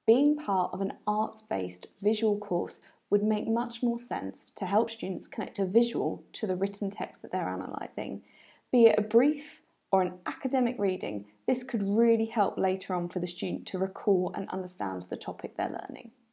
being part of an arts-based visual course would make much more sense to help students connect a visual to the written text that they're analysing. Be it a brief or an academic reading, this could really help later on for the student to recall and understand the topic they're learning.